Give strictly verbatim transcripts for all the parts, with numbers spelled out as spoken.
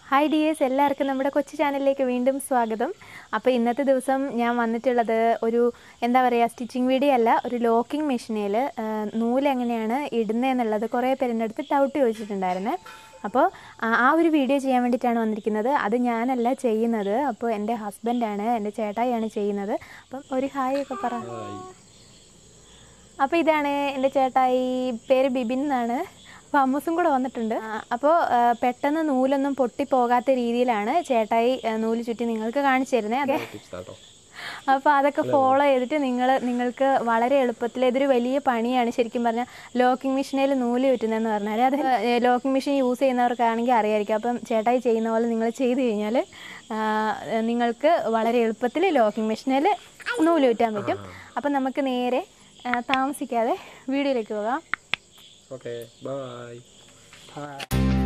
Hi dears, എല്ലാവർക്കും നമ്മുടെ കൊച്ചു ചാനലിലേക്ക് വീണ്ടും സ്വാഗതം. അപ്പോൾ ഇന്നത്തെ ദിവസം ഞാൻ വന്നിട്ടുള്ളത് ഒരു എന്താ പറയുക സ്റ്റിച്ചിങ് വീഡിയോ അല്ല, ഒരു ലോക്കിംഗ് മെഷീനിൽ നൂല് എങ്ങനെയാണ് ഇടുന്നതെന്നുള്ളത് കുറേ പേരുടെ അടുത്ത് ഡൗട്ട് ചോദിച്ചിട്ടുണ്ടായിരുന്നു. അപ്പോൾ ആ ഒരു വീഡിയോ ചെയ്യാൻ വേണ്ടിയിട്ടാണ് വന്നിരിക്കുന്നത്. അത് ഞാനല്ല ചെയ്യുന്നത്, അപ്പോൾ എൻ്റെ ഹസ്ബൻഡാണ്, എൻ്റെ ചേട്ടായിയാണ് ചെയ്യുന്നത്. അപ്പം ഒരു ഹായ് ഒക്കെ പറ. അപ്പോൾ ഇതാണ് എൻ്റെ ചേട്ടായി, പേര് ബിബിൻ എന്നാണ്. അപ്പോൾ അമ്മൂസും കൂടെ വന്നിട്ടുണ്ട്. അപ്പോൾ പെട്ടെന്ന് നൂലൊന്നും പൊട്ടിപ്പോകാത്ത രീതിയിലാണ് ചേട്ടായി നൂല് ചുറ്റി നിങ്ങൾക്ക് കാണിച്ചു തരുന്നത്. അതെ, അപ്പോൾ അതൊക്കെ ഫോളോ ചെയ്തിട്ട് നിങ്ങൾ നിങ്ങൾക്ക് വളരെ എളുപ്പത്തിൽ, ഇതൊരു വലിയ പണിയാണ് ശരിക്കും പറഞ്ഞാൽ ലോക്കിംഗ് മെഷീനിൽ നൂല് ചുറ്റുന്നതെന്ന് പറഞ്ഞാൽ. അത് ലോക്കിംഗ് മെഷീൻ യൂസ് ചെയ്യുന്നവർക്കാണെങ്കിൽ അറിയാമായിരിക്കും. അപ്പം ചേട്ടായി ചെയ്യുന്ന പോലെ നിങ്ങൾ ചെയ്ത് കഴിഞ്ഞാൽ നിങ്ങൾക്ക് വളരെ എളുപ്പത്തിൽ ലോക്കിംഗ് മെഷീനിൽ നൂല് ചുറ്റാൻ പറ്റും. അപ്പം നമുക്ക് നേരെ താമസിക്കാതെ വീഡിയോയിലേക്ക് പോകാം. Okay, bye. Bye.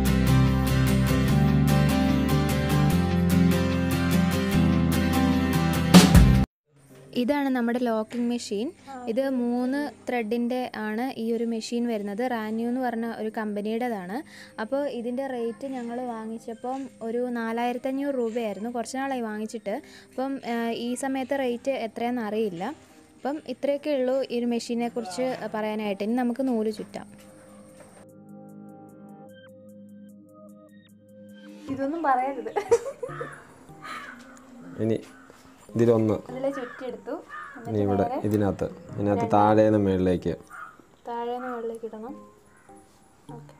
ഇതാണ് നമ്മുടെ ലോക്കിംഗ് മെഷീൻ. ഇത് മൂന്ന് ത്രെഡിൻ്റെ ആണ് ഈ ഒരു മെഷീൻ വരുന്നത്. റാന്യൂ എന്ന് പറഞ്ഞ ഒരു കമ്പനിയുടേതാണ്. അപ്പോൾ ഇതിൻ്റെ റേറ്റ് ഞങ്ങൾ വാങ്ങിച്ചപ്പം ഒരു നാലായിരത്തി അഞ്ഞൂറ് രൂപയായിരുന്നു. കുറച്ച് നാളായി വാങ്ങിച്ചിട്ട്. അപ്പം ഈ സമയത്ത് റേറ്റ് എത്രയാണെന്ന് അറിയില്ല. അപ്പം ഇത്രയൊക്കെ ഉള്ളൂ ഈ ഒരു മെഷീനെ കുറിച്ച് പറയാനായിട്ട്. ഇനി നമുക്ക് നൂല് ചുറ്റാം. ഇതൊന്നും പറയരുത്. ഇനി ഇതിലൊന്ന് ചുറ്റിയെടുത്തു. ഇനി ഇവിടെ ഇതിനകത്ത് ഇതിനകത്ത് താഴേന്ന് മേളിലേക്ക് താഴേന്ന് മേളിലേക്ക് ഇടണം. ഓക്കെ.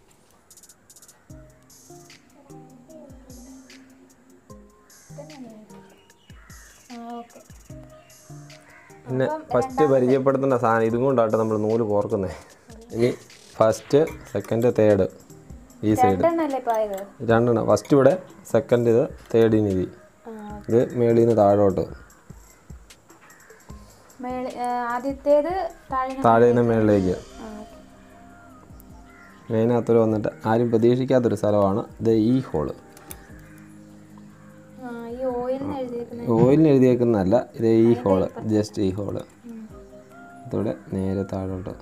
ഓക്കെ. പിന്നെ ഫസ്റ്റ് പരിചയപ്പെടുത്തേണ്ട സാധനം ഇതും കൊണ്ടാട്ടെ നമ്മൾ നൂല് കോർക്കുന്നത്. ഇനി ഫസ്റ്റ് സെക്കൻഡ് തേർഡ് ഈ സൈഡ് രണ്ടെണ്ണം. ഫസ്റ്റ് ഇവിടെ, സെക്കൻഡ് ഇത്, തേർഡിന് ഇത്. ഇത് മേളിൽ നിന്ന് താഴോട്ട്, താഴെ നിന്ന് മേളിലേക്ക്. മെയിനകത്തൊരു വന്നിട്ട് ആരും പ്രതീക്ഷിക്കാത്തൊരു സ്ഥലമാണ് ഇത്, ഈ ഹോള്. ഓയിലിന് എഴുതിയേക്കുന്നതല്ല, ഇത് ഈ ഹോള്, ജസ്റ്റ് ഈ ഹോള്. ഇതോടെ നേരെ താഴോട്ട്.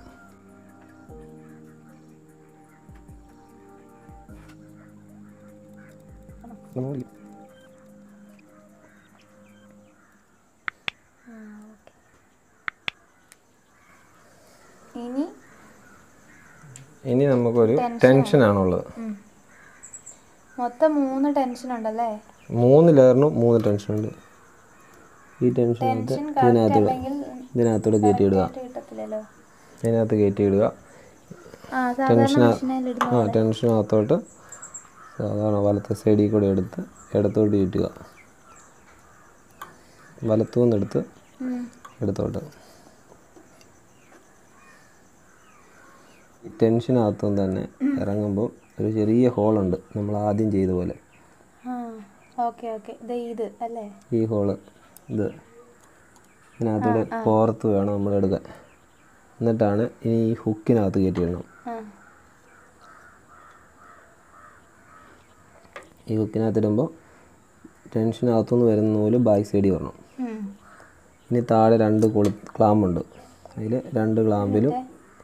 ഇനി ഇനി നമുക്കൊരു ടെൻഷനാണുള്ളത്. മൊത്തം മൂന്ന് ടെൻഷൻ ഉണ്ടല്ലേ? മൂന്ന് ലെയറിനും മൂന്ന് ടെൻഷൻ ഉണ്ട്. ഈ ടെൻഷനകത്ത് ഇതിനകത്തൂടെ ഇതിനകത്തൂടെ കയറ്റി ഇടുക. ഇതിനകത്ത് കയറ്റി ഇടുക. ടെൻഷൻ ആ ടെൻഷനകത്തോട്ട് സാധാരണ വലത്തെ സൈഡിൽ കൂടെ എടുത്ത് ഇടത്തോട്ട് ചുറ്റുക. വലത്തുനിന്ന് എടുത്ത് ഇടത്തോട്ട്. ടെൻഷനകത്തും തന്നെ ഇറങ്ങുമ്പോൾ ഒരു ചെറിയ ഹോളുണ്ട്, നമ്മൾ ആദ്യം ചെയ്ത പോലെ. ഈ ഹോള് ഇത് ഇതിനകത്തൂടെ പുറത്ത് വേണം നമ്മൾ എടുക്കാൻ. എന്നിട്ടാണ് ഇനി ഈ ഹുക്കിനകത്ത് കയറ്റിയിടണം. ഈ ഹുക്കിനകത്തിടുമ്പോൾ ടെൻഷനകത്തുനിന്ന് വരുന്ന നൂല് ബാക്ക് സൈഡിൽ വരണം. ഇനി താഴെ രണ്ട് കൊളി ക്ലാമ്പുണ്ട്. അതിൽ രണ്ട് ക്ലാമ്പിലും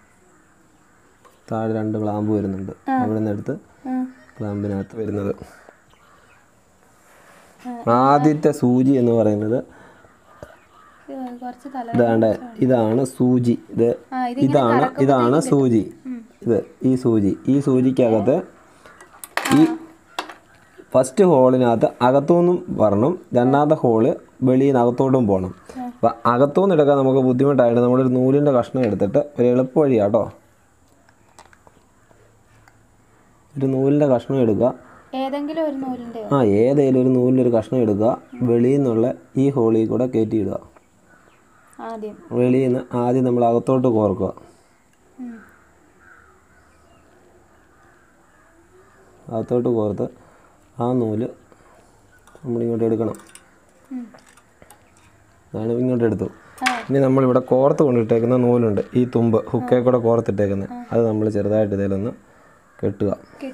താഴെ രണ്ട് ക്ലാമ്പ് വരുന്നുണ്ട്. അവിടെ നിന്ന് എടുത്ത് ക്ലാമ്പിനകത്ത് വരുന്നത്. ആദ്യത്തെ സൂചി എന്ന് പറയുന്നത് ഇതാണ്ട്, ഇതാണ് സൂചി. ഇത് ഇതാണ് ഇതാണ് സൂചി. ഇത് ഈ സൂചി ഈ സൂചിക്കകത്ത് ഈ ഫസ്റ്റ് ഹോളിനകത്ത് അകത്തുനിന്നും വരണം, രണ്ടാമത്തെ ഹോള് വെളിയിൽ നിന്ന് അകത്തോട്ടും പോകണം. അപ്പം അകത്തുനിന്ന് എടുക്കാൻ നമുക്ക് ബുദ്ധിമുട്ടായിട്ട് നമ്മളൊരു നൂലിൻ്റെ കഷ്ണം എടുത്തിട്ട് ഒരു എളുപ്പ വഴിയാട്ടോ, ഒരു നൂലിൻ്റെ കഷ്ണം എടുക്കുക. ഏതെങ്കിലും ഒരു നൂലിൻ്റെ ആ ഏതെങ്കിലും ഒരു നൂലിൻ്റെ ഒരു കഷ്ണം എടുക്കുക. വെളിയിൽ നിന്നുള്ള ഈ ഹോളിൽ കൂടെ കയറ്റിയിടുക. വെളിയിൽ നിന്ന് ആദ്യം നമ്മൾ അകത്തോട്ട് കോർക്കുക. അകത്തോട്ട് കോർത്ത് ആ നൂല് നമ്മളിങ്ങോട്ട് എടുക്കണം. അതാണ് ഇങ്ങോട്ട് എടുത്തു. ഇനി നമ്മളിവിടെ കോർത്ത് കൊണ്ടിട്ടേക്കുന്ന നൂലുണ്ട്, ഈ തുമ്പ് ഹുക്കേ കൂടെ കോർത്തിട്ടേക്കുന്നത്. അത് നമ്മൾ ചെറുതായിട്ട് ഇതിലൊന്ന് കെട്ടുക.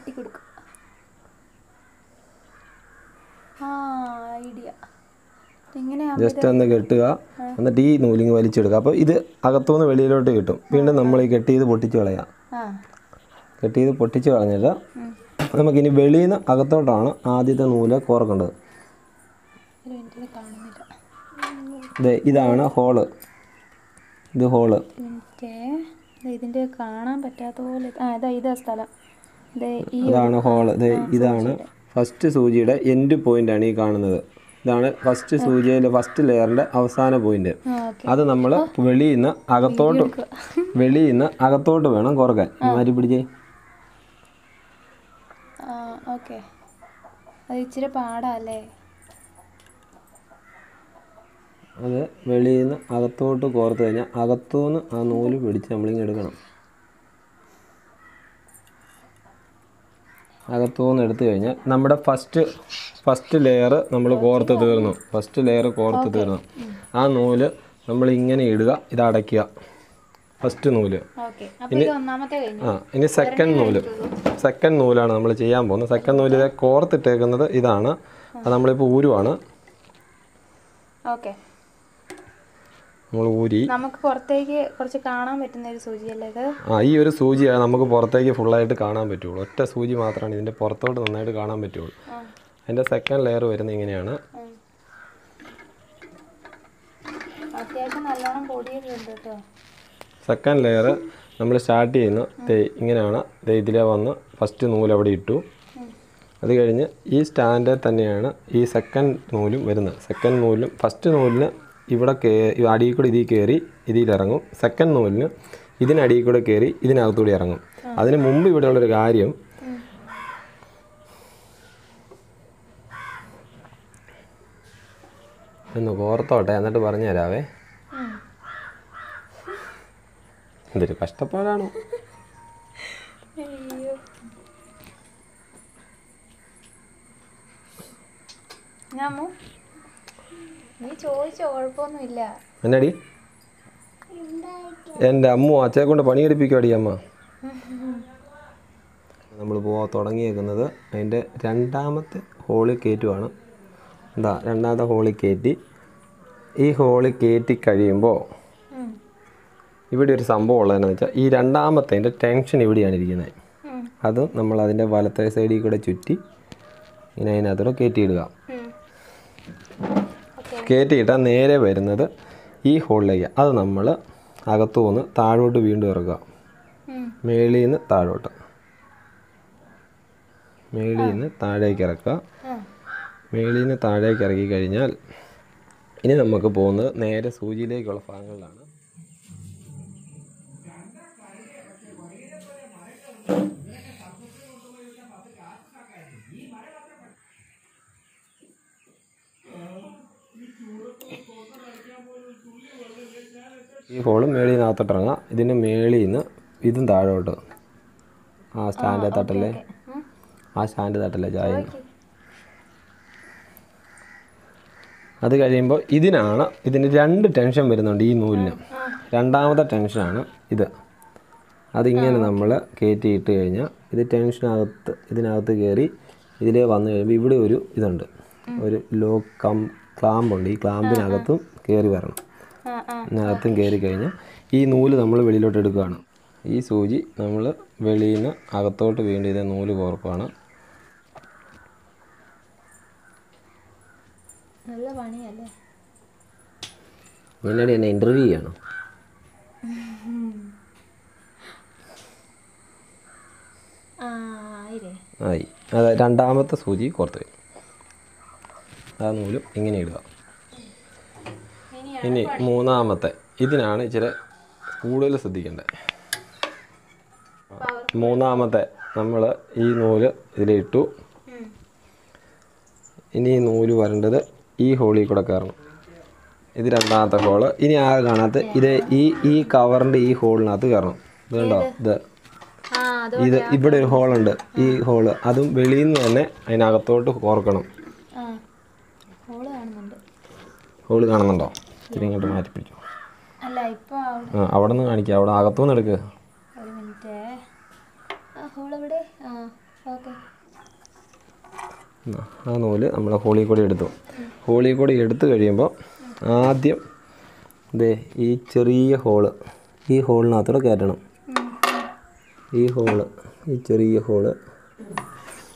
ജസ്റ്റ് ഒന്ന് കെട്ടുക. എന്നിട്ട് ഈ നൂലിങ് വലിച്ചെടുക്കുക. അപ്പോൾ ഇത് അകത്തുനിന്ന് വെളിയിലോട്ട് കിട്ടും. വീണ്ടും നമ്മൾ ഈ കെട്ടിയത് പൊട്ടിച്ച് കളയാം. കെട്ടിയത് പൊട്ടിച്ച് കളഞ്ഞിട്ട് നമുക്കിനി വെളിയിൽ നിന്ന് അകത്തോട്ടാണ് ആദ്യത്തെ നൂല് കോർക്കേണ്ടത്. ഇതാണ് ഹോള്, ഇത് ഹോള്. ഇതിൻ്റെ കാണാൻ പറ്റാത്ത പോലെ ഇതാ സ്ഥലം. അതാണ് ഹോള്. ഇതാണ് ഫസ്റ്റ് സൂചിയുടെ എൻഡ് പോയിൻ്റാണ് ഈ കാണുന്നത്. ഇതാണ് ഫസ്റ്റ് സൂചിയിലെ ഫസ്റ്റ് ലെയറിൻ്റെ അവസാന പോയിന്റ്. അത് നമ്മൾ വെളിയിൽ നിന്ന് അകത്തോട്ട് വെളിയിൽ നിന്ന് അകത്തോട്ട് വേണം കോർക്കാൻ. മാറ്റി പിടിച്ചേ. ഓക്കെ, അത് ഇച്ചിരി പാടല്ലേ. അത് വെളിയിൽ നിന്ന് അകത്തോട്ട് കോർത്ത് കഴിഞ്ഞാൽ അകത്തുനിന്ന് ആ നൂല് പിടിച്ച് നമ്മളിങ്ങനെ എടുക്കണം. അകത്തുനിന്ന് എടുത്തു കഴിഞ്ഞാൽ നമ്മുടെ ഫസ്റ്റ് ഫസ്റ്റ് ലെയർ നമ്മൾ കോർത്ത് തീർന്നു. ഫസ്റ്റ് ലെയർ കോർത്ത് തീർന്നു. ആ നൂല് നമ്മൾ ഇങ്ങനെ ഇടുക, ഇത് അടയ്ക്കുക. ഫസ്റ്റ് നൂല്. ഇനി ആ ഇനി സെക്കൻഡ് നൂല്. സെക്കൻഡ് നൂലാണ് നമ്മൾ ചെയ്യാൻ പോകുന്നത്. സെക്കൻഡ് നൂല് ഇത് കോർത്തിട്ടേക്കുന്നത് ഇതാണ്. അത് നമ്മളിപ്പോൾ ഊരുവാണ്. നമ്മൾ ഊരി നമുക്ക് പുറത്തേക്ക് കുറച്ച് കാണാൻ പറ്റുന്ന ഒരു സൂചിയല്ലേ ഇത്? ആ ഈ ഒരു സൂചിയാണ് നമുക്ക് പുറത്തേക്ക് ഫുള്ളായിട്ട് കാണാൻ പറ്റുള്ളൂ. ഒറ്റ സൂചി മാത്രമാണ് ഇതിൻ്റെ പുറത്തോട്ട് നന്നായിട്ട് കാണാൻ പറ്റുള്ളൂ. അതിൻ്റെ സെക്കൻഡ് ലെയർ വരുന്നത് ഇങ്ങനെയാണ്. സെക്കൻഡ് ലെയർ നമ്മൾ സ്റ്റാർട്ട് ചെയ്യുന്ന ഇങ്ങനെയാണ്. ഇതിലെ വന്ന് ഫസ്റ്റ് നൂല് അവിടെ ഇട്ടു. അത് കഴിഞ്ഞ് ഈ സ്റ്റാൻഡിൽ തന്നെയാണ് ഈ സെക്കൻഡ് നൂലും വരുന്നത്. സെക്കൻഡ് നൂലും ഫസ്റ്റ് നൂലിന് ഇവിടെ കേ അടിയിൽ കൂടെ ഇതിൽ കയറി ഇതിലിറങ്ങും. സെക്കൻഡ് നൂലിന് ഇതിനടിയിൽ കൂടെ കയറി ഇതിനകത്തൂടെ ഇറങ്ങും. അതിന് മുമ്പ് ഇവിടെയുള്ളൊരു കാര്യം, ഒന്ന് കോർത്തോട്ടെ എന്നിട്ട് പറഞ്ഞു തരാവേ. എന്തൊരു കഷ്ടപ്പാടാണോ. നീ ചോദിച്ചോ, കുഴപ്പമൊന്നുമില്ല. എന്നാടി എൻ്റെ അമ്മ അച്ഛയെ കൊണ്ട് പണിയെടുപ്പിക്കുവാടി അമ്മ. നമ്മൾ പോവാൻ തുടങ്ങിയേക്കുന്നത് അതിൻ്റെ രണ്ടാമത്തെ ഹോളിൽ കയറ്റുവാണ്. എന്താ രണ്ടാമത്തെ ഹോളിൽ കയറ്റി ഈ ഹോളിൽ കയറ്റി കഴിയുമ്പോൾ ഇവിടെ ഒരു സംഭവം ഉള്ളതെന്ന് വെച്ചാൽ ഈ രണ്ടാമത്തെ ടെൻഷൻ ഇവിടെയാണ് ഇരിക്കുന്നത്. അത് നമ്മൾ അതിൻ്റെ വലത്തെ സൈഡിൽ കൂടെ ചുറ്റി ഇങ്ങനെ അതിനകത്തൂടെ കയറ്റിയിടുക. കയറ്റിയിട്ടാൽ നേരെ വരുന്നത് ഈ ഹോളിലേക്ക്. അത് നമ്മൾ അകത്തു നിന്ന് താഴോട്ട് വീണ്ടും ഇറക്കുക. മേളിൽ നിന്ന് താഴോട്ട്, മേളിൽ നിന്ന് താഴേക്ക് ഇറക്കുക. മേളിൽ നിന്ന് താഴേക്ക് ഇറക്കി കഴിഞ്ഞാൽ ഇനി നമുക്ക് പോകുന്നത് നേരെ സൂചിയിലേക്കുള്ള ഭാഗങ്ങളിലാണ്. ഈ ഹോളും മേളിൽ നിന്ന് അകത്തോട്ട് ഇറങ്ങാം. ഇതിൻ്റെ മേളിൽ നിന്ന് ഇതും താഴോട്ട് ആ സ്റ്റാൻഡ് തട്ടല്ലേ, ആ സ്റ്റാൻഡ് തട്ടല്ലേ ചായ. അത് കഴിയുമ്പോൾ ഇതിനാണ് ഇതിന് രണ്ട് ടെൻഷൻ വരുന്നുണ്ട്. ഈ നൂലിന് രണ്ടാമത്തെ ടെൻഷനാണ് ഇത്. അതിങ്ങനെ നമ്മൾ കയറ്റിയിട്ട് കഴിഞ്ഞാൽ ഇത് ടെൻഷനകത്ത് ഇതിനകത്ത് കയറി ഇതിലേ വന്നു കഴിയുമ്പോൾ ഇവിടെ ഒരു ഇതുണ്ട്, ഒരു ലോ കം ക്ലാമ്പുണ്ട്. ഈ ക്ലാമ്പിനകത്തും കയറി വരണം. ഇതിനകത്തും കയറി കഴിഞ്ഞാൽ ഈ നൂല് നമ്മൾ വെളിയിലോട്ട് എടുക്കുകയാണ്. ഈ സൂചി നമ്മൾ വെളിയിൽ നിന്ന് അകത്തോട്ട് വീണ്ടും ഇതേ നൂല് കോർക്കുകയാണ്. നല്ല പണിയല്ലേ. മുന്നാടി എന്നെ ഇൻ്റർവ്യൂ ചെയ്യണം. ആയി. അതെ, രണ്ടാമത്തെ സൂചി കോർത്ത് കഴിഞ്ഞു. ആ നൂലും ഇങ്ങനെ ഇടുക. ഇനി മൂന്നാമത്തെ ഇതിനാണ് ഇച്ചിരി കൂടുതൽ ശ്രദ്ധിക്കേണ്ടത്. മൂന്നാമത്തെ നമ്മൾ ഈ നൂല് ഇതിലിട്ടു. ഇനി ഈ നൂല് വരേണ്ടത് ഈ ഹോളിൽ കൂടെ കയറണം. ഇത് രണ്ടാമത്തെ ഹോള്. ഇനി ആ കാണാത്ത ഇത് ഈ ഈ കവറിൻ്റെ ഈ ഹോളിനകത്ത് കയറണം. ഇത് കണ്ടോ, ഇത് ഇത് ഇവിടെ ഒരു ഹോളുണ്ട്. ഈ ഹോള് അതും വെളിയിൽ നിന്ന് തന്നെ അതിനകത്തോട്ട് കോർക്കണം. ഹോള് കാണുന്നുണ്ടോ? ഇത്തിരി ഇങ്ങോട്ട് മാറ്റി പിടിച്ചു. ആ അവിടെ നിന്ന് കാണിക്കുക, അവിടെ അകത്തുനിന്ന് എടുക്കുക. ആ നൂല് നമ്മൾ ഹോളിൽ കൂടി എടുത്തു. ഹോളിൽ കൂടി എടുത്തു കഴിയുമ്പോൾ ആദ്യം ഇതേ ഈ ചെറിയ ഹോള് ഈ ഹോളിനകത്തൂടെ കയറ്റണം. ഈ ഹോള് ഈ ചെറിയ ഹോള്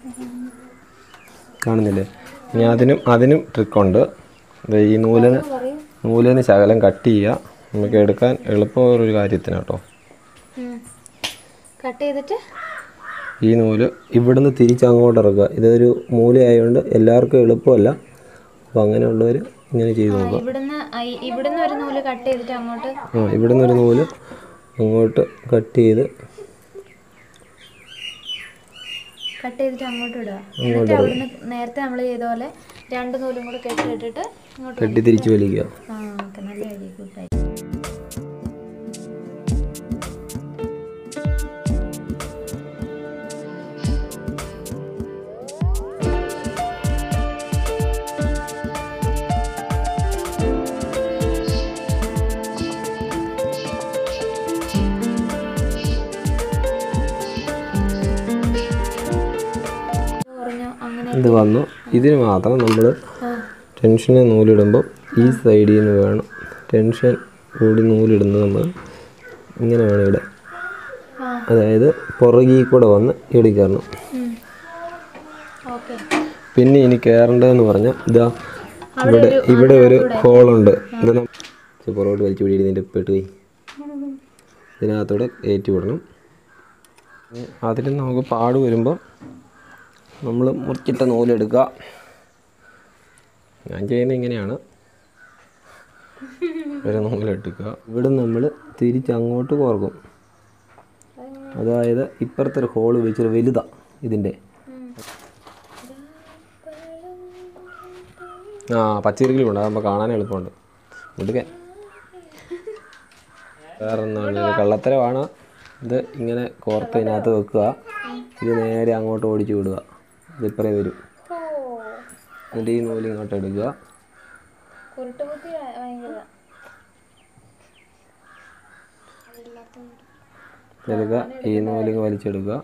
കാണുന്നില്ലേ? ഇനി അതിനും അതിനും ട്രിക്കുണ്ട്. ഈ നൂലിന് നൂലിന് ശകലം കട്ട് ചെയ്യുക. നമുക്ക് എടുക്കാൻ എളുപ്പമുള്ളൊരു കാര്യത്തിന് കേട്ടോ. കട്ട് ചെയ്തിട്ട് ഈ നൂല് ഇവിടുന്ന് തിരിച്ചങ്ങോട്ട് ഇറക്കുക. ഇതൊരു മൂലയായതുകൊണ്ട് എല്ലാവർക്കും എളുപ്പമല്ല. അപ്പോൾ അങ്ങനെയുള്ളവർ ഇങ്ങനെ ചെയ്ത് നോക്കുക. ഇവിടുന്ന് ഇവിടുന്ന് ഒരു നൂല് കട്ട് ചെയ്തിട്ട് അങ്ങോട്ട് ആ ഇവിടുന്ന് ഒരു നൂല് അങ്ങോട്ട് കട്ട് ചെയ്ത് കട്ട് ചെയ്തിട്ട് അങ്ങോട്ട് ഇടുക. എന്നിട്ട് അവിടുന്ന് നേരത്തെ നമ്മൾ ചെയ്ത പോലെ രണ്ട് നൂലും കൂടെ കെട്ടിയിട്ടിട്ട് ഇങ്ങോട്ട് കെട്ടി തിരിച്ച് വലിക്കുക. ആ ഓക്കെ, നല്ല ഐഡിയ, ഗുഡ് ഐഡിയ. ഇത് വന്നു. ഇതിന് മാത്രം നമ്മൾ ടെൻഷന് നൂലിടുമ്പോൾ ഈ സൈഡിൽ നിന്ന് വേണം ടെൻഷൻ കൂടി നൂലിടുന്നത്. നമ്മൾ ഇങ്ങനെ വേണം ഇടാൻ. അതായത് പുറകിൽ കൂടെ വന്ന് ഇടിക്കണം. പിന്നെ ഇനി കയറേണ്ടതെന്ന് പറഞ്ഞാൽ ഇതാ ഇവിടെ ഇവിടെ ഒരു ഹോളുണ്ട്. ഇത് പുറകോട്ട് വലിച്ചു പിടി ഇതിൻ്റെ പെട്ട് പോയി ഇതിനകത്തൂടെ കയറ്റി വിടണം. അതിൽ നമുക്ക് പാട് വരുമ്പോൾ നമ്മൾ മുറിച്ചിട്ട നൂലെടുക്കുക. ഞാൻ ചെയ്യുന്നത് ഇങ്ങനെയാണ്. ഒരു നൂലെടുക്കുക. ഇവിടെ നമ്മൾ തിരിച്ചങ്ങോട്ട് കോർക്കും. അതായത് ഇപ്പുറത്തെ ഒരു ഹോള് വെച്ചൊരു വലുതാണ് ഇതിൻ്റെ. ആ പച്ചരിക്കലും ഉണ്ട്, അതാകുമ്പോൾ കാണാൻ എളുപ്പമുണ്ട്. എടുക്കാൻ വേറെ ഒന്നാണ് കള്ളത്തരമാണ്. ഇത് ഇങ്ങനെ കോർത്ത് ഇതിനകത്ത് വെക്കുക. ഇത് നേരെ അങ്ങോട്ട് ഓടിച്ചു വിടുക. ഇതിപ്പറേ വരും. എന്നിട്ട് ഈ നൂല് ഇങ്ങോട്ട് എടുക്കുക. എടുക്കുക. ഈ നൂലിങ് വലിച്ചെടുക്കുക.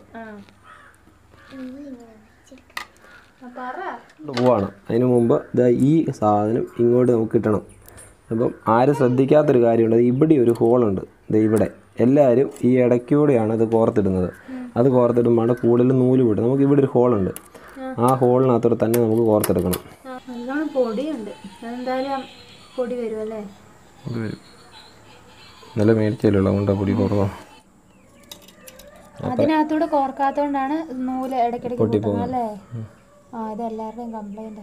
പോവാണ്. അതിന് മുമ്പ് ഇതാ ഈ സാധനം ഇങ്ങോട്ട് നമുക്ക് കിട്ടണം. അപ്പം ആരും ശ്രദ്ധിക്കാത്തൊരു കാര്യമുണ്ട്. ഇവിടെ ഒരു ഹോളുണ്ട്. ഇത് ഇവിടെ എല്ലാവരും ഈ ഇടയ്ക്കൂടെയാണ് അത് കോർത്തിടുന്നത്. അത് കോർത്തിടുമ്പോഴാണ് കൂടുതൽ നൂല് വിടുന്നത്. നമുക്ക് ഇവിടെ ഒരു ഹോളുണ്ട്. ആ ഹോളിനകത്തോടെ തന്നെ നമുക്ക് കോർത്തെടുക്കണം. നല്ലോണം പൊടിയുണ്ട്. എന്തായാലും പൊടി വരും അല്ലേ? പൊടി വരും. നല്ല മേടിച്ചല്ലോ കൊണ്ടാ പൊടി കുറവാണ്. അതിനകത്തൂടെ കോർക്കാത്തോണ്ടാണ് നൂല് ഇടയ്ക്കിടയ്ക്ക് പൊട്ടുന്നത് അല്ലേ? ആ ഇത് എല്ലാവരുടെയും കംപ്ലൈന്റ്.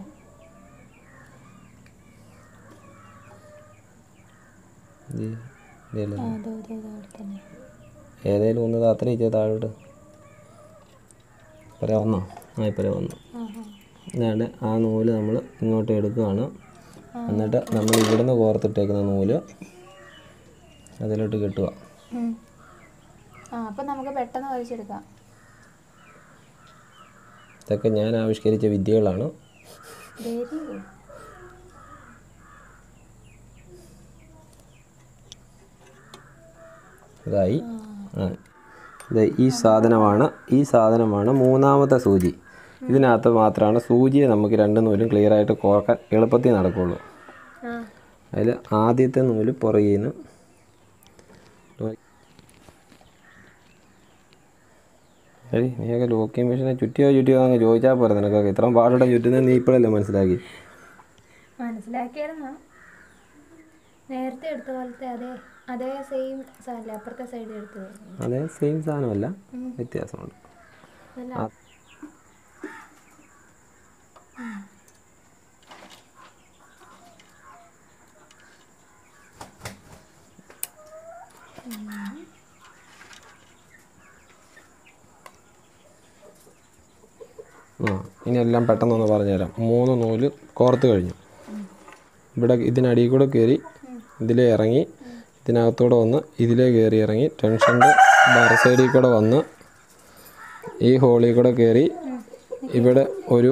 ഏതേലും ഒന്ന് അത്ര ഇച്ച താഴോട്ട് ഇപ്പറ വന്നോ? ആ ഇപ്പറ വന്നു. ഇതാണ് ആ നൂല് നമ്മൾ ഇങ്ങോട്ട് എടുക്കുകയാണ്. എന്നിട്ട് നമ്മൾ ഇവിടുന്ന് കോർത്തിട്ടേക്കുന്ന നൂല് അതിലോട്ട് കെട്ടുക. അപ്പം നമുക്ക് പെട്ടെന്ന് വലിച്ചെടുക്കാം. ഇതൊക്കെ ഞാൻ ആവിഷ്കരിച്ച വിദ്യകളാണ്. ഇതായി. ആ ഇത് ഈ സാധനമാണ് ഈ സാധനമാണ് മൂന്നാമത്തെ സൂചി. ഇതിനകത്ത് മാത്രമാണ് സൂചിയെ നമുക്ക് രണ്ട് നൂലും ക്ലിയർ ആയിട്ട് കോർക്കാൻ എളുപ്പത്തിൽ നടക്കുള്ളൂ. അതിൽ ആദ്യത്തെ നൂല് പുറകിൽ നിന്ന് ഏയ് നീയൊക്കെ ലോക്കിംഗ് മെഷീനെ ചുറ്റിയോ ചുറ്റിയോ അങ്ങ് ചോദിച്ചാൽ പോരെ. നിനക്കൊക്കെ ഇത്രയും പാടോടെ ചുറ്റുന്നത് നീ ഇപ്പോഴല്ലേ മനസ്സിലാക്കി? മനസ്സിലാക്കിയായിരുന്നോ? നേരത്തെ എടുത്ത പോലത്തെ അതേ അതേ സെയിം സാധനമല്ലേ അപ്പുറത്തെ സൈഡ് എടുത്തത്? അതേ സെയിം സാധനമല്ല, വ്യത്യാസമുണ്ട്. ആ ഇനി എല്ലാം പെട്ടെന്നൊന്ന് പറഞ്ഞുതരാം. മൂന്ന് നൂല് കോർത്ത് കഴിഞ്ഞു. ഇവിടെ ഇതിനടിയിൽ കൂടെ കയറി ഇതിലേ ഇറങ്ങി ഇതിനകത്തൂടെ വന്ന് ഇതിലേ കയറി ഇറങ്ങി ടെൻഷൻ്റെ ബാർ സൈഡിൽ കൂടെ വന്ന് ഈ ഹോളിൽ കൂടെ കയറി ഇവിടെ ഒരു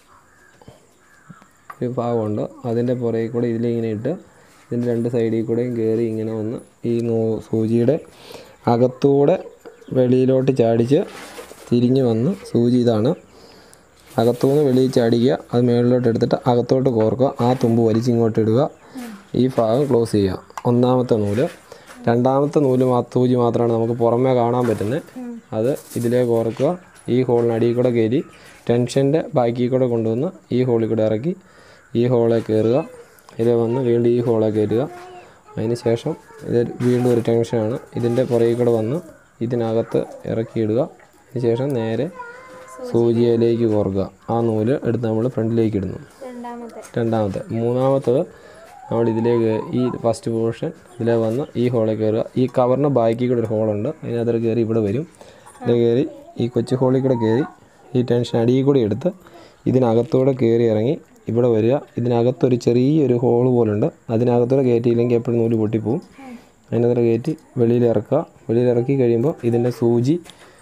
ഭാഗമുണ്ട്. അതിൻ്റെ പുറകിൽ കൂടെ ഇതിലിങ്ങനെ ഇട്ട് ഇതിൻ്റെ രണ്ട് സൈഡിൽ കൂടെയും കയറി ഇങ്ങനെ വന്ന് ഈ നൂ സൂചിയുടെ അകത്തൂടെ വെളിയിലോട്ട് ചാടിച്ച് തിരിഞ്ഞ് വന്ന് സൂചി ഇതാണ് അകത്തുനിന്ന് വെളിയിൽ ചാടിക്കുക. അത് മുകളിലോട്ട് എടുത്തിട്ട് അകത്തോട്ട് കോർക്കുക. ആ തുമ്പ് വലിച്ചിങ്ങോട്ട് ഇടുക. ഈ ഭാഗം ക്ലോസ് ചെയ്യുക. ഒന്നാമത്തെ നൂല്. രണ്ടാമത്തെ നൂല് മാ സൂചി മാത്രമാണ് നമുക്ക് പുറമേ കാണാൻ പറ്റുന്നത്. അത് ഇതിലേക്ക് കോർക്കുക. ഈ ഹോളിനടിയിൽ കൂടെ കയറി ടെൻഷൻ്റെ ബാക്കി കൂടെ കൊണ്ടുവന്ന് ഈ ഹോളിൽ കൂടെ ഇറക്കി ഈ ഹോളെ കയറുക, ഇത് വന്ന് വീണ്ടും ഈ ഹോളെ കയറ്റുക. അതിന് ശേഷം ഇത് വീണ്ടും ഒരു ടെൻഷനാണ്, ഇതിൻ്റെ പുറകിൽ കൂടെ വന്ന് ഇതിനകത്ത് ഇറക്കിയിടുക. അതിന് ശേഷം നേരെ സൂചിയിലേക്ക് കോർക്കുക. ആ നൂല് എടുത്ത് നമ്മൾ ഫ്രണ്ടിലേക്ക് ഇടുന്നു. രണ്ടാമത്തെ മൂന്നാമത്തത് നമ്മൾ ഇതിലേക്ക് ഈ ഫസ്റ്റ് പോർഷൻ ഇതിലെ വന്ന് ഈ ഹോളിൽ കയറുക. ഈ കവറിന് ബാക്കി കൂടെ ഒരു ഹോളുണ്ട്, അതിനകത്ത് കയറി ഇവിടെ വരും. ഇതിൽ കയറി ഈ കൊച്ചു ഹോളിൽ കൂടെ കയറി ഈ ടെൻഷൻ അടിയിൽ കൂടി എടുത്ത് ഇതിനകത്തൂടെ കയറി ഇറങ്ങി ഇവിടെ വരിക. ഇതിനകത്തൊരു ചെറിയൊരു ഹോള് പോലുണ്ട്, അതിനകത്തൂടെ കയറ്റിയില്ലെങ്കിൽ എപ്പോഴും നൂല് പൊട്ടിപ്പോവും. അതിനകത്തൂടെ കയറ്റി വെളിയിൽ ഇറക്കുക. വെളിയിൽ ഇറക്കി കഴിയുമ്പോൾ ഇതിൻ്റെ സൂചി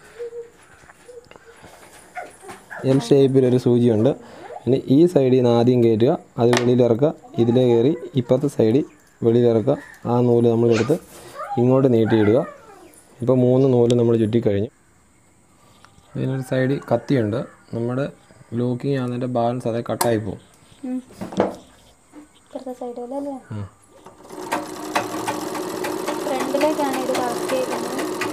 എൽ ഷേപ്പിലൊരു സൂചിയുണ്ട്. ഇനി ഈ സൈഡിൽ നിന്ന് ആദ്യം കയറ്റുക, അത് വെളിയിലിറക്കുക. ഇതിലേ കയറി ഇപ്പുറത്തെ സൈഡിൽ വെളിയിലിറക്കുക. ആ നൂല് നമ്മളെടുത്ത് ഇങ്ങോട്ട് നീട്ടിയിടുക. ഇപ്പോൾ മൂന്ന് നൂല് നമ്മൾ ചുറ്റിക്കഴിഞ്ഞു. ഇതിനൊരു സൈഡിൽ കത്തിയുണ്ട്, നമ്മുടെ ലോക്കിങ് ആകുന്നതിൻ്റെ ബാലൻസ് അതേ കട്ടായി പോകും. ഫ്രണ്ടിലേക്കാണ് ഇത് കറക്റ്റ് ചെയ്യുന്നത്.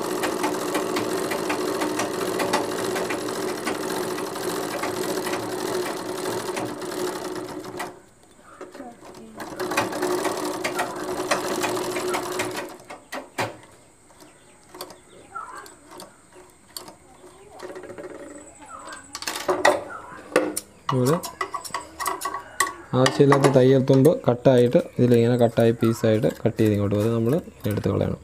ഇവിടെ ആവശ്യമില്ലാത്ത തയ്യൽ തുമ്പ് കട്ടായിട്ട് ഇതിലിങ്ങനെ കട്ടായി പീസായിട്ട് കട്ട് ചെയ്ത് ഇങ്ങോട്ട് വരും. നമ്മൾ എടുത്ത് കളയണം.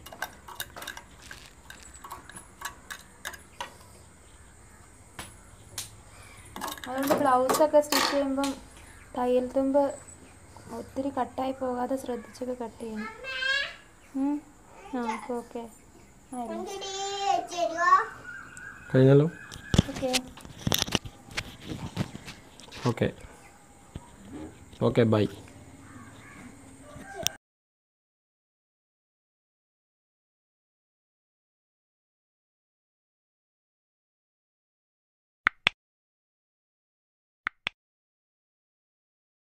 അതുകൊണ്ട് ബ്ലൗസൊക്കെ സ്റ്റിച്ച് ചെയ്യുമ്പം തയ്യൽ തുമ്പ് ഒത്തിരി കട്ടായി പോകാതെ ശ്രദ്ധിച്ചൊക്കെ കട്ട് ചെയ്യണം. ആ ഓക്കെ കഴിഞ്ഞല്ലോ. Okay okay okay by.